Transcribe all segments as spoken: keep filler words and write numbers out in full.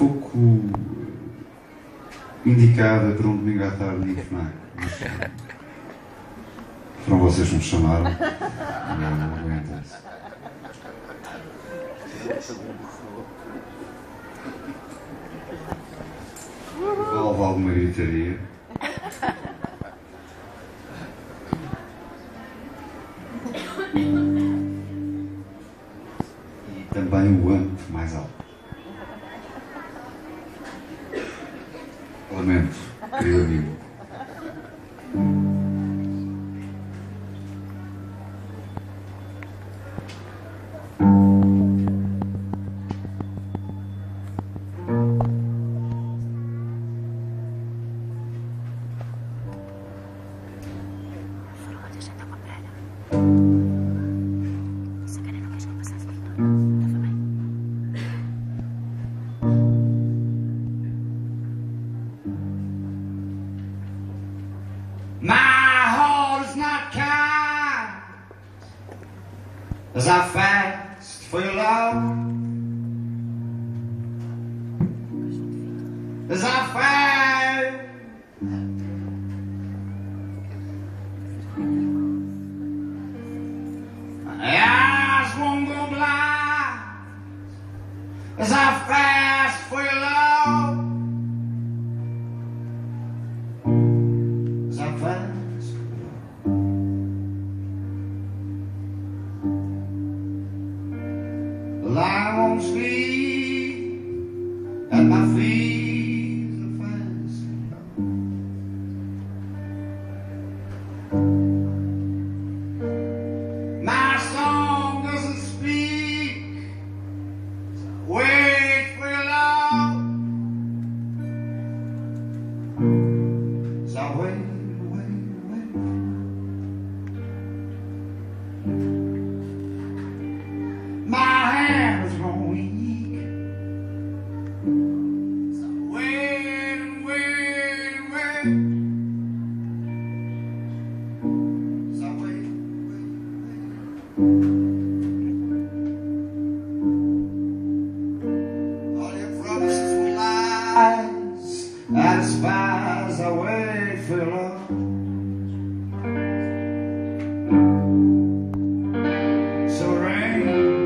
pouco indicada para um domingo à tarde no FNAC. Mas foram vocês que me chamaram. Não, não aguenta-se. Vale, vale uma gritaria. E também o âmbito mais alto. Lamento, querido amigo. As I fast for your love, as I fast, my eyes won't go blind, as I fast for your love, as I fast. I won't sleep at my feet are fast. My song doesn't speak, so I wait for your love. So I wait, wait, wait. My hands grow weak, so wait and wait and wait. So wait, wait, wait. All your promises were lies, I despise. I wait for your love. So rain.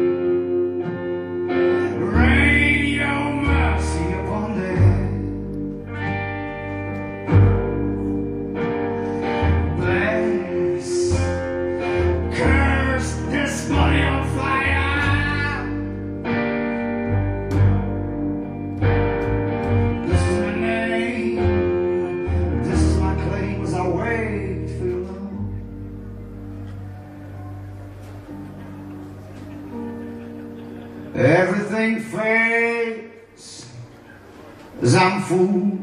Everything fades as I'm fooled,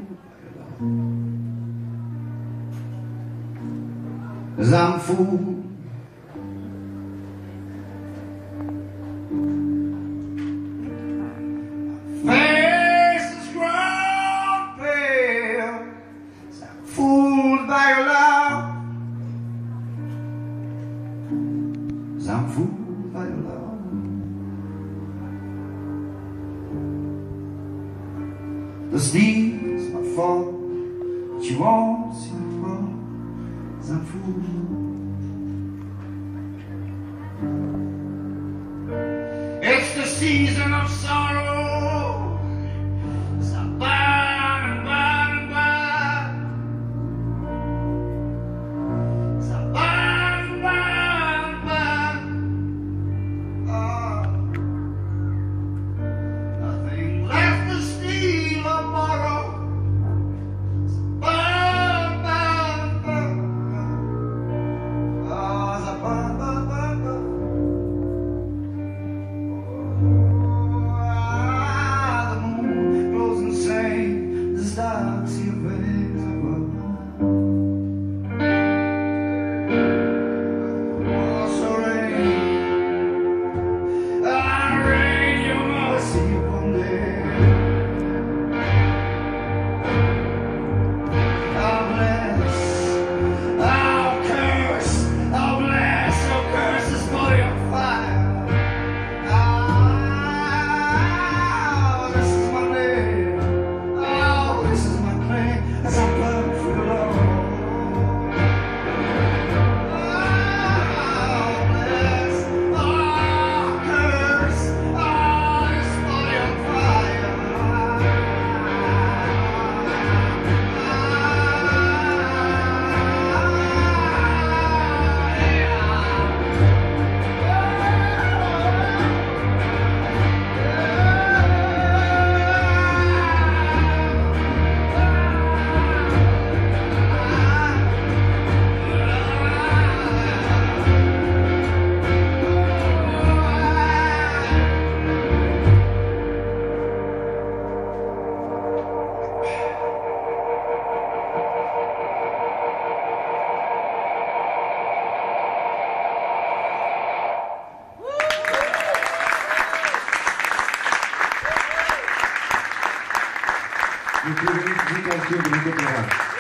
as I'm fooled. Face is grown pale as I'm fooled by your love, as I'm fooled by your love. The steam's my fault, but you won't see me fall, as I'm fooled. It's the season of sorrow, as I burn and burn and burn, as I burn and burn and burn. Oh, nothing left to steal or borrow. Burn, burn, burn, burn. Oh, as I burn, burn, burn, burn. Oh, Muito, muito, muito, muito, muito obrigado.